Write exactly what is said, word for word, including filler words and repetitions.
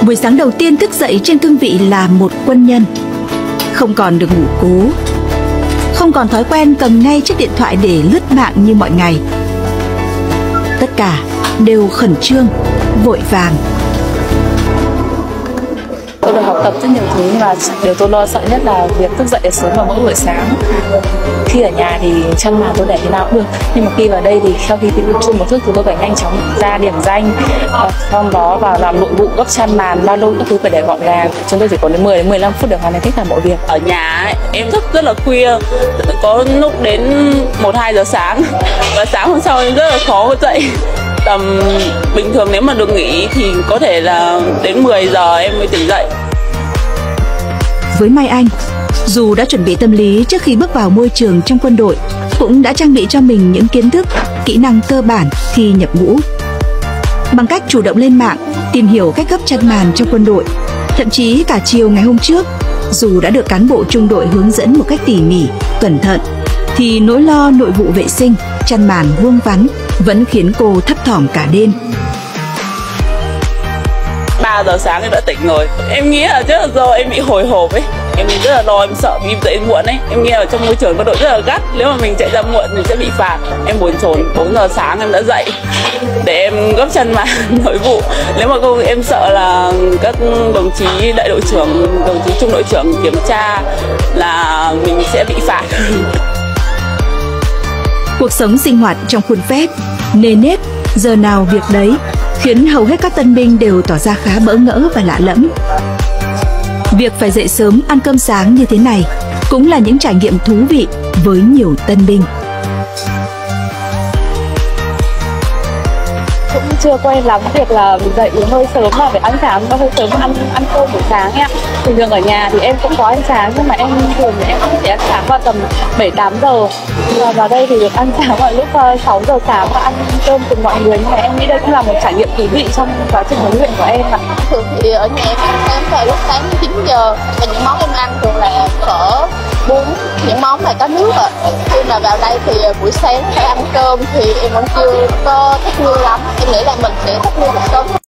Buổi sáng đầu tiên thức dậy trên cương vị là một quân nhân, không còn được ngủ cố, không còn thói quen cầm ngay chiếc điện thoại để lướt mạng như mọi ngày. Tất cả đều khẩn trương, vội vàng. Tôi được học tập rất nhiều thứ, nhưng mà điều tôi lo sợ nhất là việc thức dậy sớm vào mỗi buổi sáng. Khi ở nhà thì chăn màn tôi để thế nào cũng được, nhưng mà khi vào đây thì sau khi tôi chung một thức thì tôi phải nhanh chóng ra điểm danh, sau đó vào làm nội vụ, gấp chăn màn, ba lô các thứ phải để gọn gàng. Chúng tôi chỉ có đến mười đến mười lăm phút để hoàn thành tất cả mọi việc. Ở nhà ấy, em thức rất là khuya, có lúc đến một hai giờ sáng, và sáng hôm sau em rất là khó dậy. Tầm bình thường nếu mà được nghỉ thì có thể là đến mười giờ em mới tỉnh dậy. Với Mai Anh, dù đã chuẩn bị tâm lý trước khi bước vào môi trường trong quân đội, cũng đã trang bị cho mình những kiến thức, kỹ năng cơ bản khi nhập ngũ. Bằng cách chủ động lên mạng, tìm hiểu cách gấp chăn màn trong quân đội, thậm chí cả chiều ngày hôm trước, dù đã được cán bộ trung đội hướng dẫn một cách tỉ mỉ, cẩn thận, thì nỗi lo nội vụ vệ sinh, chăn màn vuông vắn vẫn khiến cô thấp thỏm cả đêm. ba giờ sáng em đã tỉnh rồi. Em nghĩ là rất là do em bị hồi hộp ấy. Em rất là lo, em sợ vì dậy muộn ấy. Em nghe ở trong môi trường quân đội rất là gắt, nếu mà mình chạy ra muộn thì sẽ bị phạt. Em bồn chồn, bốn giờ sáng em đã dậy để em gấp chân màn nội vụ. Nếu mà không em sợ là các đồng chí đại đội trưởng, đồng chí trung đội trưởng kiểm tra là mình sẽ bị phạt. Cuộc sống sinh hoạt trong khuôn phép, nề nếp, giờ nào việc đấy, khiến hầu hết các tân binh đều tỏ ra khá bỡ ngỡ và lạ lẫm. Việc phải dậy sớm ăn cơm sáng như thế này cũng là những trải nghiệm thú vị với nhiều tân binh. Cũng chưa quen lắm việc là dậy hơi sớm mà phải ăn sáng, hơi sớm ăn ăn cơm buổi sáng nha. Bình thường ở nhà thì em cũng có ăn sáng, nhưng mà em thường thì em cũng chỉ ăn sáng vào tầm bảy tám giờ. Và vào đây thì được ăn sáng vào lúc sáu giờ sáng và ăn cơm cùng mọi người. Nhưng mà em nghĩ đây cũng là một trải nghiệm thú vị trong quá trình huấn luyện của em ạ. Thường thì ở nhà em ăn sáng vào lúc sáng chín giờ, và những món em ăn thường là phở, bún, những món mà có nước ạ. Khi mà vào đây thì buổi sáng phải ăn cơm thì em vẫn chưa có thích nghi lắm. Em nghĩ là mình sẽ thích nghi một sớm.